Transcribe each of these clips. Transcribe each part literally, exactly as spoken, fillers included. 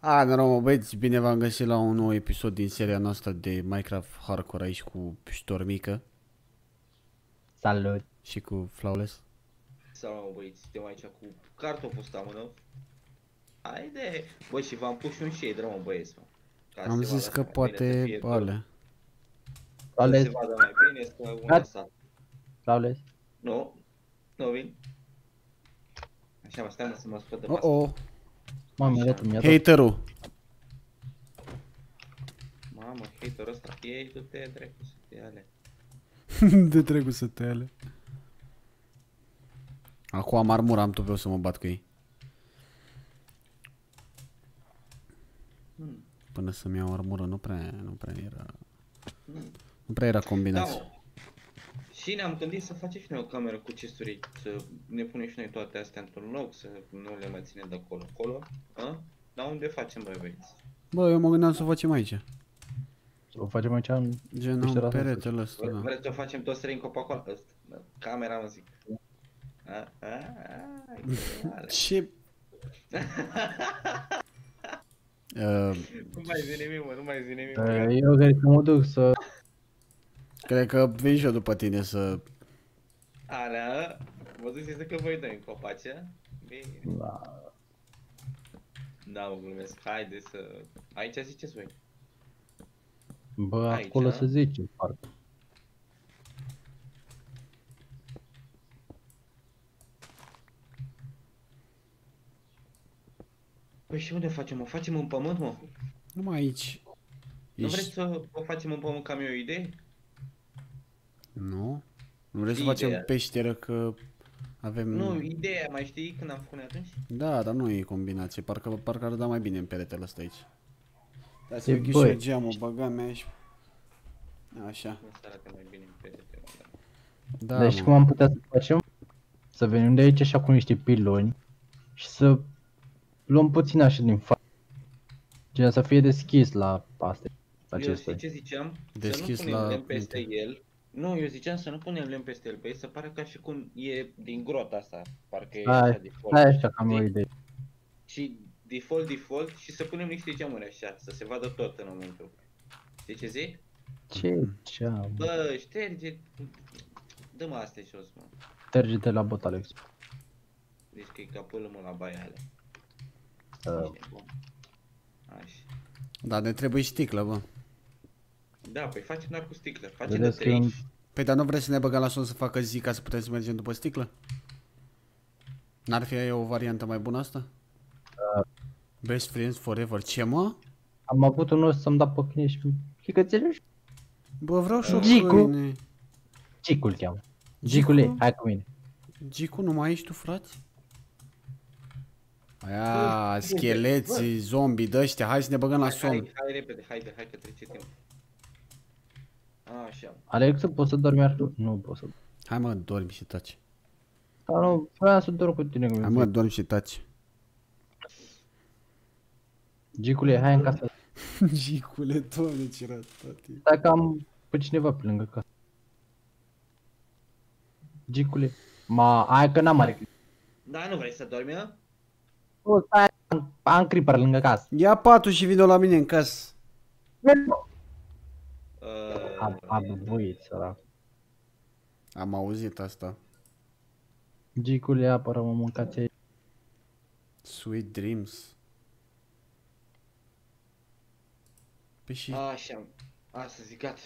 A, normal, băieți, bine v-am găsit la un nou episod din seria noastră de Minecraft Hardcore aici cu Ștormică Salut! și cu Flawless. Salut, băieți, suntem aici cu cartoful ăsta, mână. Haide! Bă, și v-am pus și un shade, mă, băieți, mă. Ca Am să se zis vadă că mai bine, să poate fie tot. alea. Să Flawless, se vadă mai bine, să una Gata. sa. Flawless. Nu? Nu vin? Așa, mă, stai mă să mă scot de Oh masă. oh, Mamă, Așa. iată mi-a dat. haterul. Mamă, haterul ăsta, ei, du-te, dracu, să te ale. De trecu să te ale. Acum am armură, am tot vreau să mă bat cu ei. Hmm. Până să-mi iau armură nu prea, nu prea era, Hmm. nu prea era Da, combinație. mă. Și ne-am gândit să facem și noi o cameră cu chesturi, să ne punem și noi toate astea într-un loc, să nu le mai ținem de acolo, acolo, a? Dar unde facem, băi, băieți? Bă, eu mă gândeam să o facem aici. Să o facem aici în... Gen, Peste am rasa peretele ăsta, da. Vreți să o facem toți trei în copacoală? Ăsta, da. Camera, mă zic. A, a, a, ideală. Ce? Uh, Nu mai zi nimic, mă, nu mai zi nimic. Uh, mă. Eu cred că mă duc să... cred că vin și eu după tine să... Alea, vă ziceți că voi doi în copaci, a? Bine. La... Da, mă glumesc. Haide să... Aici ziceți voi. Bă, Aici, acolo a? să zice, parcă. Păi și unde facem? O facem în pământ, mă? Numai aici. Nu Ești... vreți să o facem în pământ, că am eu o idee? Nu? Nu vrei să Ideea. facem peșteră că avem... Nu, ideea, mai știi când am făcut atunci? Da, dar nu e combinație, parcă, parcă ar da mai bine în peretele ăsta aici. Da, să E, închid și băi. eu geamul, băga mea și... Așa. Nu să arate mai bine în perete, mă, da. Da, Deci mă. cum am putea să facem? Să venim de aici așa cu niște piloni și să luăm puțin așa din față. Gen să fie deschis la astea. Eu Acesta. știi ce ziceam? Deschis să nu punem la lemn peste minte. el. Nu, eu ziceam să nu punem lemn peste el, pe el să pare ca și cum e din grota asta. Parcă e așa Hai, default. hai așa că am o știi? idee. Și default, default și să punem niște geamuri așa, să se vadă tot în momentul. Știi ce zic? Ce ceam? Bă, șterge... Dă-mă astea jos, mă. Terge-te la bot, Alex. Deci că e capul mă la baia alea. Uh, Ești nebun. Așa. Da, ne trebuie sticlă, bă. Da, păi facem doar cu sticlă. Facem de Vedeți că trei. un- Păi, dar nu vrei să ne băgăm la son să facă zi ca să putem să mergem după sticlă? N-ar fi o variantă mai bună asta? Best friends forever. Ce, mă? Am avut un os să-mi da pe câine și chicățele. Bă, vreau și o Gicu. câine. Gicul cheamă. Gicu? Gicule, hai cu mine. Gicu, nu mai ești tu, frate? Aia, scheleți, zombi de-ăștia, hai să ne băgăm la Hai, somn. hai, hai repede, haide, hai că trece timp. Așa. Alex, poți să dormi ar... Nu pot să... Hai mă, dormi și taci. Dar nu, vreau să dorm cu tine. Hai mă, dormi și taci. Gicule, hai în casă. Gicule, doamne, ce ratate. Stai că am pe cineva pe lângă casă. Gicule. Ma, hai că n-am mare. Da, nu vrei să dormi, a? O, stai, am, am creeper lângă casă. Ia patul și vină la mine în casă. A, Uh, a bubuit, sărac. Am auzit asta. Gicule, apără-mă, mâncați aici. Sweet dreams. Păi și... Așa. Asta zic, gata.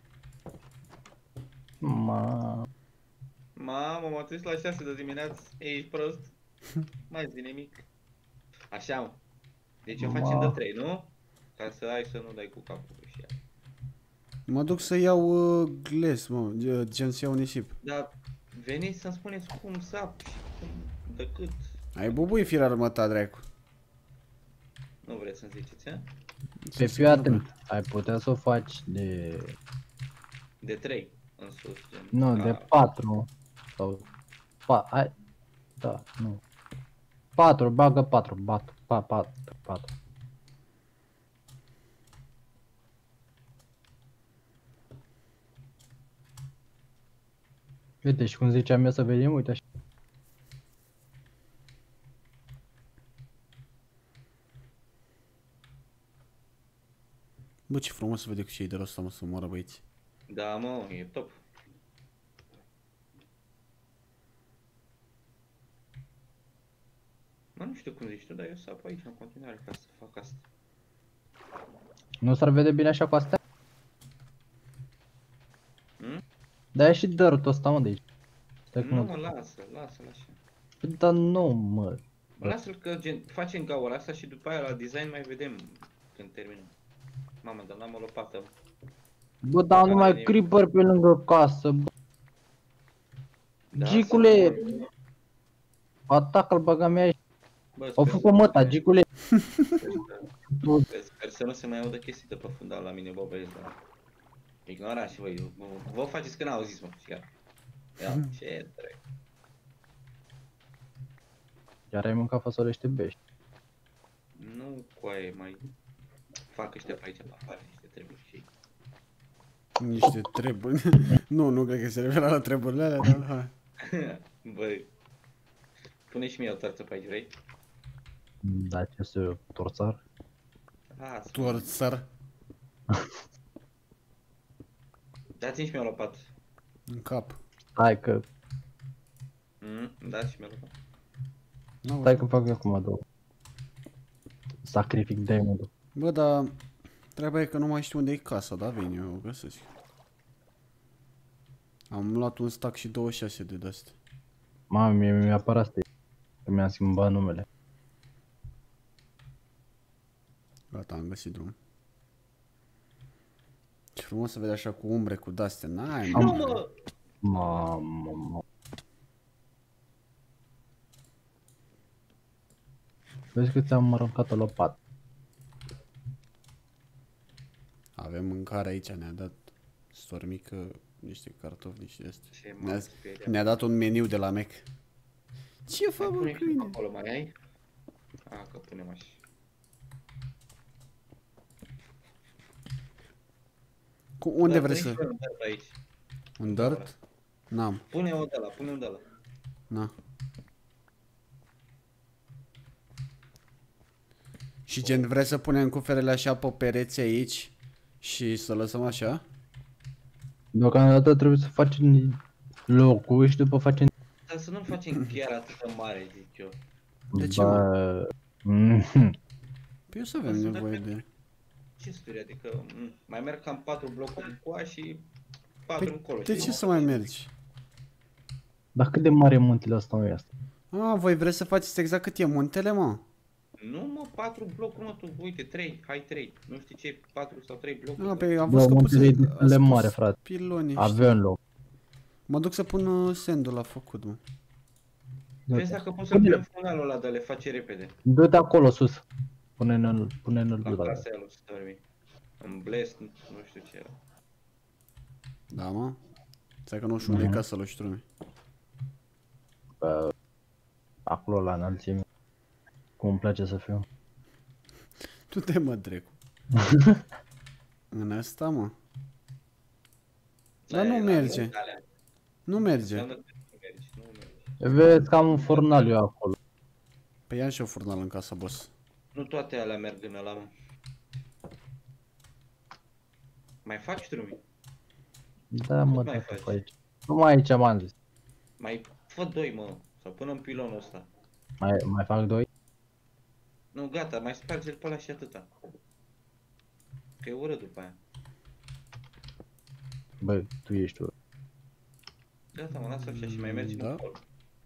Ma, Mamă, m-am trezit la șase de dimineață. Ești prost? Mai zi nimic. Așa, mă. Deci o facem de Ma. trei, nu? Ca să ai să nu dai cu capul și ea. Mă duc să iau uh, gles, mă, uh, gen să iau nisip. Dar veniți să-mi spuneți cum sap și cum, de cât. Ai bubui firar mă ta, dracu. Nu vreți să-mi ziceți, a? pe fii atent. Ai putea să o faci de... De trei în sus. Gen, Nu, ca- de patru. Sau... Pa, hai... Da, nu. Patru, bagă patru, patru, pa, patru, patru. Uite, și cum ziceam eu să vedem, uite așa. Bă, ce frumos să vede cu cei de rost, mă, să moară băieți. Da, mă, e top. Mă, nu știu cum zici tu, dar eu sap aici în continuare ca să fac asta. Nu s-ar vede bine așa cu astea? Hmm? Dar e și dirt-ul ăsta, mă, de aici. Stai Nu, cum mă, lasă, lasă-l așa. Dar nu, mă. Mă, lasă-l că gen, facem gaura asta și după aia la design mai vedem când terminăm. Mamă, dar n-am o lopată. Bă, dar nu mai Are- creeper pe lângă casă, bă. Da, Gicule! să- Atacă-l, băga mea aici. Bă, Au sper făcut să- măta, Gicule. Sper, sper să nu se mai audă chestii de pe fundal la mine, bă, băieți, dar... Ignorați și voi, vă, vă faceți că n-auziți, mă, și gata. Ia, ce drept. Iar ai mâncat fasole și te bești. Nu, coaie, mai... Fac ăștia pe aici, pe afară, niște treburi și ei. Niște treburi. Nu, nu cred că se referă la treburile alea, dar hai. Băi... Pune și mie o torță pe aici, vrei? Da, ce să torțar? Lasă, mă. Torțăr. Dați-mi și mie o lopată. În cap. Hai că, Mm, dați și mie o lopată. N-au stai că fac eu acum două. Sacrific diamond-ul. Bă, dar treaba e că nu mai știu unde e casa, da, vine, eu o găsesc. Am luat un stack și douăzeci și șase de de-astea. Mamă, mie mi-a apărat asta. Că mi-am schimbat numele. Gata, am găsit drum. Ce frumos să vede așa cu umbre, cu de-astea, n-ai, Nu, mă. mă! Mamă, mă. Vezi că ți-am aruncat o lopată. Avem mâncare aici, ne-a dat stormică, niște cartofi, niște astea. Ce Ne-a, m-am speriat. ne-a dat un meniu de la Mac. Ce fac, Mai bă, pune și câine? acolo, mai ai? A, că punem așa. Cu unde Da, vrei pune să... și un dirt aici. Un dirt? N-am, Pune-o de la, pune-o de la. na. Și gen, vrei să punem cuferele așa pe pereți aici și să lăsăm așa? Deocamdată trebuie să facem locul și după facem... Dar să nu facem chiar atât de mare, zic eu. De ce, Bă... Mhm. Păi eu să avem Să nevoie dăm- de... Ce sturi, adică m, mai merg cam patru blocuri în coa și patru Păi, încolo. de știi? ce să mai mergi? Dar cât de mare e muntele ăsta, mă, asta? A, voi vreți să faceți exact cât e muntele, mă? Nu, mă, patru blocuri, mă, tu, uite, trei, hai trei. Nu știi ce, patru sau trei blocuri. A, pe am Bă, văzut că muntele e puse... destul de ați pus mare, frate. Piloni, știi? Avem loc. Mă duc să pun uh, sandul la făcut, mă. Vezi dacă poți să punem fundalul ăla, dar le face repede. Dă-te acolo sus. Pune-ne-l, pune-ne-l La ăla. casa aia lui Stormy. În Blast, nu știu ce era. Da, mă? Stai că nu știu unde e Mhm. casa lui Ștrumi. Bă, acolo la înălțime. Cum îmi place să fiu. Tu te mă drecu. În asta, mă? Dar nu Aia e la merge. alea. Nu merge. Înseamnă că nu mergi, nu mergi. Vezi că am un fornal eu acolo. Păi ia și o furnală în casa, boss. Nu toate alea merg în ăla, mă. Mai faci drumii? Da, mă, Cât mai dacă faci? pe aici. Numai aici m-am zis. Mai fă doi, mă. Sau până în pilonul ăsta. Mai, mai fac doi? Nu, gata, mai sparge-l pe ăla și atâta. Că e urât după aia. Bă, tu ești tu. Gata, mă, lasă așa și mai mergem Da. acolo.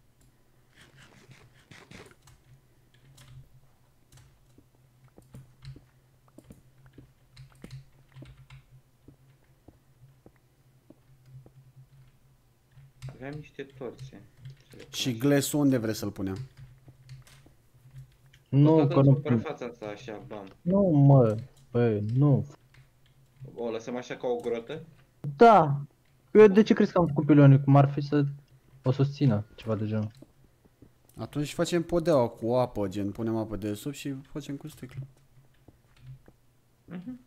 Aveam niște torțe. Să le pun Și așa. glass unde vrei să-l punem? Nu, Bă, că dă-ți nu... suprafața asta așa, bam. Nu, mă. Bă, nu. O lăsăm așa ca o grotă? Da. Eu de ce crezi că am făcut piloni? Cum ar fi să o susțină, ceva de genul. Atunci facem podeaua cu apă, gen, punem apă de sub și facem cu sticlă. Mhm.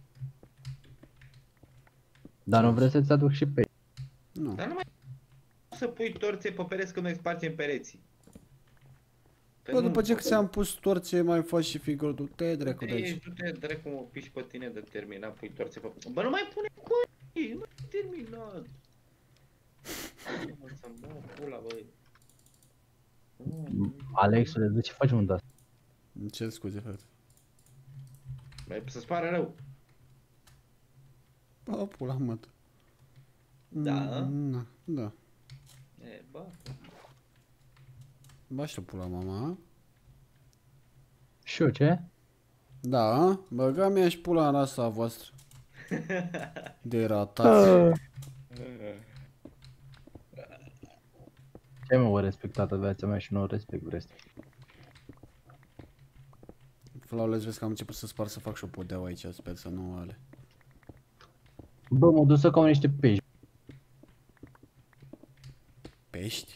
Dar nu vrei să-ți aduc și pe ei. Nu. Dar nu mai să pui torțe pe pereți când noi spargem pereții. Bă, după ce ți-am pus torțe, mai faci și figură, du-te dracu de aici. Ești, du-te dracu, mă piși pe tine de terminat, pui torțe pe... Bă, nu mai pune coi, nu ai terminat. Să mă pula, băi. Alexule, de ce faci un dat? Îmi cer scuze, frate. Băi, să-ți pară rău. Bă, pula mă. Da? Da, da. E, bă. Ba și pula mama. Și eu ce? Da, băga mi-a și pula în asta a voastră. De ratați. Ce mă o respectată viața mea și nu o respect restul. Flawless, vezi că am început să spar să fac și o podea aici, sper să nu ale. Bă, mă duc să caut niște pești. Pești?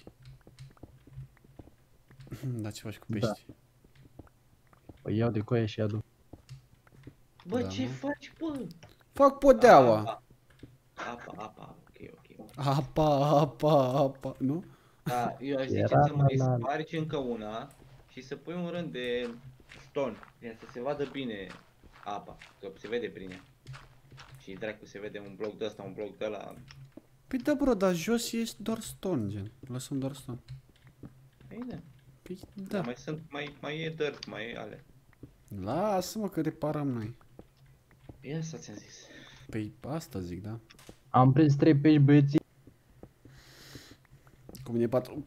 Da, ce faci cu pești? Da. Păi iau de coaie și aduc. Bă, Da, ce mă. faci, bă? Fac podeaua. Apa, apa, apa, ok, ok. Apa, apa, apa, nu? Da, eu aș zice Era să mai la- spargi încă una și să pui un rând de ston, să se vadă bine apa, că se vede prin ea. Și dracu se vede un bloc de ăsta, un bloc de ăla. Păi da, bro, dar jos e doar stone, gen. Lăsăm doar stone. Bine, Păi da. da. Mai sunt, mai, mai e dirt, mai e ale. Lasă-mă că reparăm noi. Ia asta ți-am zis. Păi asta zic, da. Am prins trei pești băieții. Cu mine patru.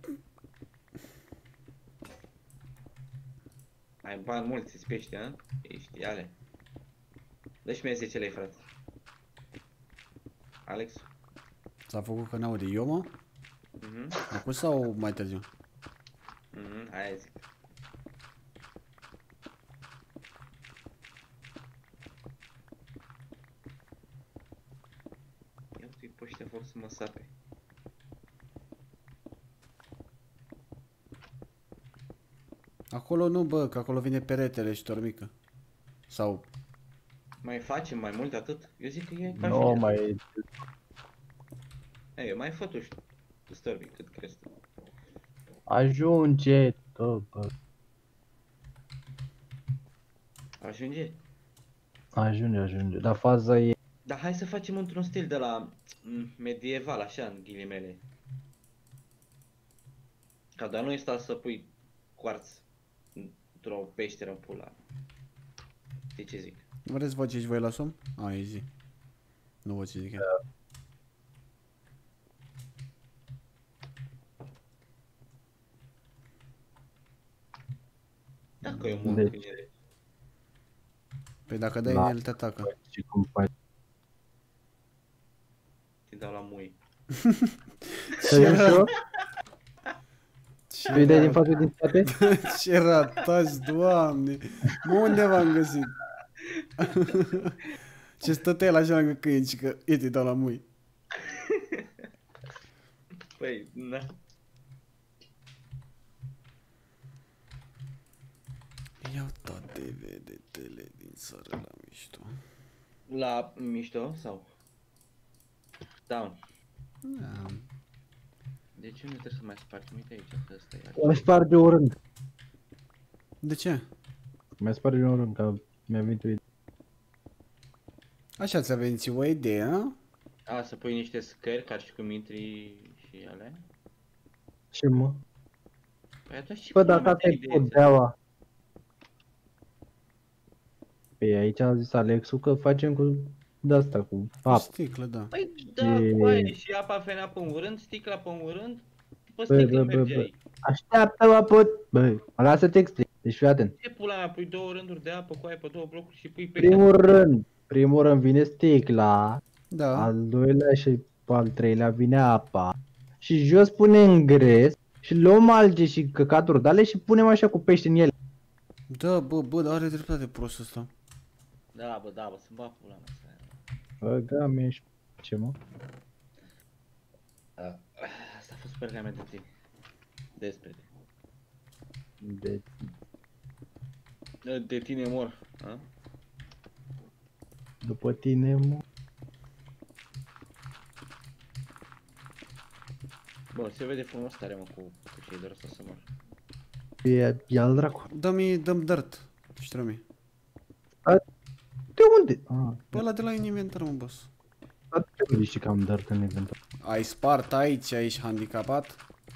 Ai bani mulți, îți pești, a? Ești, ale. Dă-și mie zece lei, frate. Alex? S-a făcut că n-aude eu, mă? Mhm, Acum sau mai târziu? mhm, aia zic. Ia uite-i pe ăștia, vor să mă sape. Acolo nu, bă, că acolo vine peretele și tormică. Sau... Mai facem mai mult de atât? Eu zic că e ca Nu jumătate. mai... Ei, mai fă tu știu. Stărbi cât crezi tu. Ajunge, tot, bă. Ajunge? Ajunge, ajunge. Dar faza e... Dar hai să facem într-un stil de la m, medieval, așa, în ghilimele. Ca doar nu este să pui quarț într-o peșteră în pula. Știi ce zic? Vreți vă ce voi la somn? A, e zi. Nu vă ce zic eu. Dacă eu mă Deci- în ele. Păi dacă dai Da. în el te atacă. Și cum faci? Te dau la mui. Să iau și eu? Tu-i dai din față din spate? Ce ratați, doamne! Mă, unde v-am găsit? Ce stăteai la așa lângă câini și că e te dau la mui. Păi, na. Iau toate vedetele din țară la mișto. La mișto sau? Down. Da. De ce nu trebuie să mai spargi? Uite aici, că ăsta e. Mai sparge o rând. De ce? Mai sparge un rând, că mi-a venit o idee. Așa ți-a venit ție o idee, a? A, să pui niște scări ca și cum intri și alea? Ce mă? Păi atunci ce Bă, pula dacă mea asta de e idee ți-a? podeaua. Păi aici a zis Alexu că facem cu de-asta, cu apă. Sticlă, da. Păi da, E- cu aia și apa venea pe un rând, sticla pe un rând, și pe Bă, sticlă bă, bă, merge bă. aici. Așteaptă-mă, pot... Bă, mă lasă să te explic. Deci fii atent. Ce pula mea, pui două rânduri de apă cu aia pe două blocuri și pui pește. Primul rând, primul rând vine sticla, Da. al doilea și al treilea vine apa. Și jos punem gres și luăm alge și căcaturi de ale și punem așa cu pește în ele. Da, bă, bă, dar are dreptate prostul ăsta. Da, bă, da, bă, să-mi bag pula mea. Bă, gami, ești... Ce mă? A, Asta a fost părerea mea de tine. Despre tine. De... De, de tine mor, a? După tine, mă. Bă, se vede frumos tare, mă, cu, cu shader ăsta să mor. E, e al dracu. Dă-mi, dă-mi dirt. Ștrămi. De unde? Ah, Pe ăla de la în inventar, mă, boss. dar de unde știi că am dirt în inventar? Ai spart aici, ești handicapat?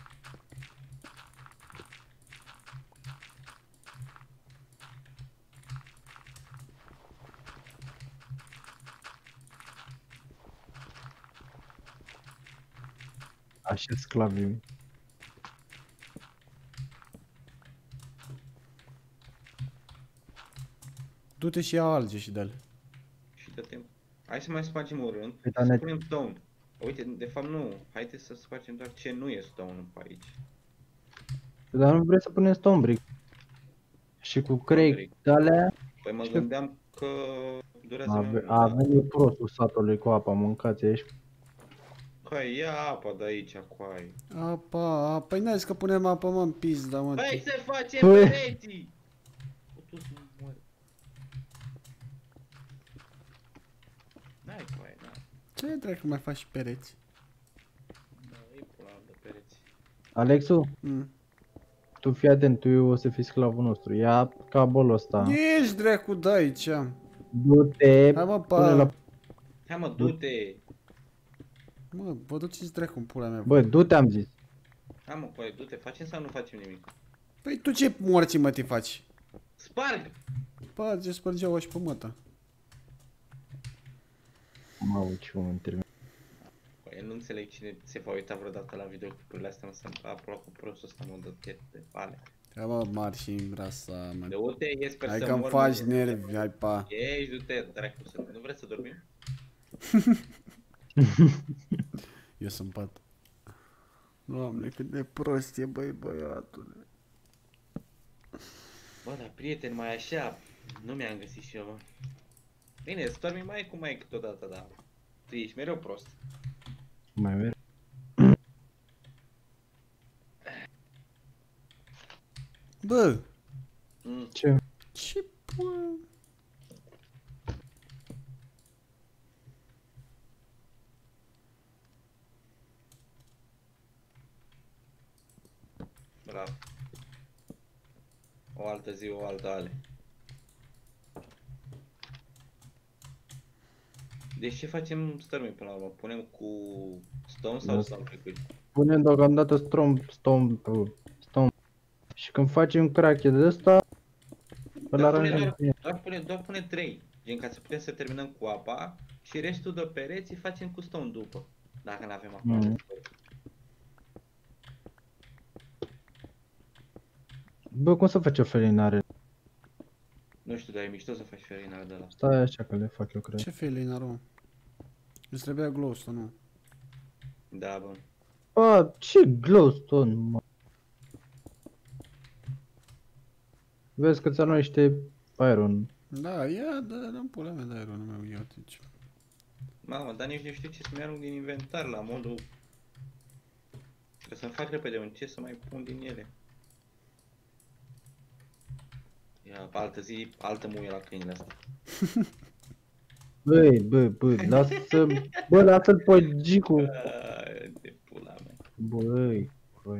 Așa sclavii. Du-te și ia alge și dă-l. Și dă-te. Hai să mai spargem un rând. Păi, Să dar ne- punem stone. Uite, de fapt nu. Haideți să spargem doar ce nu e stone pe aici. Dar nu vrei să punem stone brick. Și cu craig brick. de alea, Păi mă Și- gândeam că durează mai a, mult. a venit prostul satului cu apa, mâncați aici. Hai, ia apa de aici, coai. Apa, apa, păi n-ai zis că punem apă, mă, în pizda, mă. Hai să facem Păi. pereții! Tu să mor. N-ai coai, n-ai. Ce dracu mai faci pereți? Da, e pula de pereți. Alexu, Mm. tu fii atent, tu o să fii sclavul nostru. Ia cabolul ăsta. Ești dracu, da aici. Du-te, Hai mă, pune pa. la... Hai mă, du-te! Mă, vă duceți dracu în pula mea. Bă, du-te am zis. Hai mă, coai, du-te, facem sau nu facem nimic? Păi tu ce morții, mă, te faci? Sparg! Parge, spărgeau și pe măta. Mamă, ce om termin. Păi, eu nu înțeleg cine se va uita vreodată la videoclipurile astea, mă, să a plăcut cu prostul ăsta, mă, de piet de pale. Hai mă, mari și în rasa, mă. De uite, e sper Hai să că-mi mor, faci mă. nervi, hai pa. Ești, du-te, dracu, să... Nu vreți să dormim? Eu sunt pat. Doamne, cât de prost e, băi, băiatule. Bă, dar prieteni, mai așa, nu mi-am găsit și eu, mă. Bine, să dormim mai cu mai câteodată, dar tu ești mereu prost. Mai merg. Bă, Mm. Ce? ce pula? Bravo. O altă zi, o altă ale. Deci ce facem stărmi până la urmă? Punem cu stone sau Nu. stone liquid? Punem deocamdată stone, stone, uh, stone. Și când facem crache de ăsta, îl Dar pune aranjăm. doar, doar, pune, doar pune trei, gen ca să putem să terminăm cu apa și restul de pereți îi facem cu stone după. Dacă n-avem acum. Mm. Bă, cum să faci o felinare? Nu știu, dar e mișto să faci ferinare de la. Stai așa că le fac eu, cred. Ce felii, naru? Îți trebuia glowstone, nu? Da, bă. Bă, ce glowstone, mă. Vezi că ți-a luat niște iron. Da, ia, da, da, pula mea, da, ironul meu, ia aici. Mamă, dar nici nu știu ce să-mi arunc din inventar la modul... Trebuie să-mi fac repede un ce să mai pun din ele. Ia, altă zi, altă muie la câinile astea. Băi, bă, bă, lasă, bă, lasă-l pe Gicu. Aaaa, de pula mea. Băi, băi.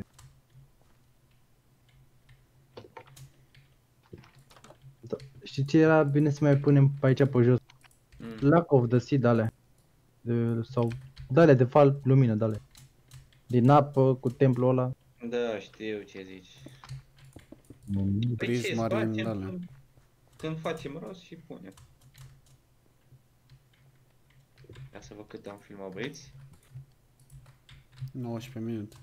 Da, știi ce era bine să mai punem pe aici pe jos? Mm. Lack of the seed alea. De, sau dale de fal, lumină, dale. Din apă, cu templul ăla. Da, știu ce zici. Păi Prisma ce, facem orientală. când, când facem rost și punem. Ia să văd cât am filmat, băieți. nouăsprezece minute.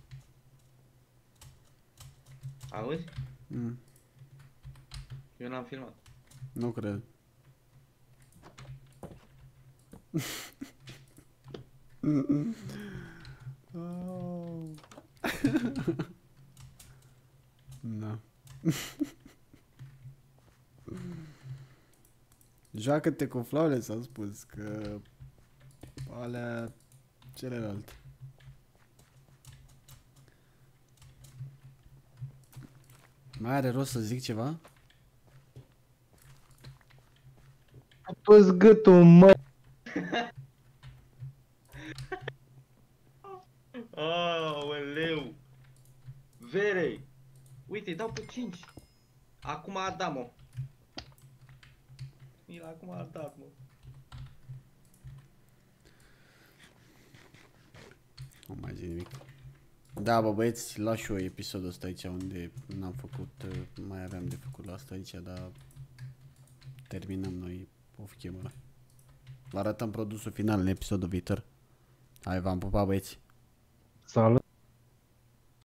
Auzi? Mm, Eu n-am filmat. nu cred. Oh. Da. Joacă-te cu Flawless, a spus că alea celelalte. Mai are rost să zic ceva? Tu-ți gâtul, mă. Aoleu! Verei! Uite, îi dau pe cinci. a dat, mă. El acum a dat, mă. Nu mai zic nimic. Da, bă, băieți, las și eu episodul ăsta aici unde n-am făcut, mai aveam de făcut la asta aici, dar terminăm noi off camera. Vă arătăm produsul final în episodul viitor. Hai, v-am pupat, băieți. Salut!